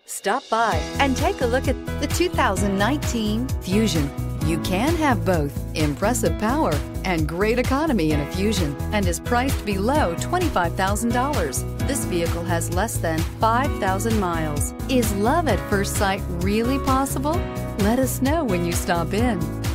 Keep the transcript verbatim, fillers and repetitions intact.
Stop by and take a look at the two thousand nineteen Fusion. You can have both impressive power and great economy in a Fusion, and is priced below twenty-five thousand dollars. This vehicle has less than five thousand miles. Is love at first sight really possible? Let us know when you stop in.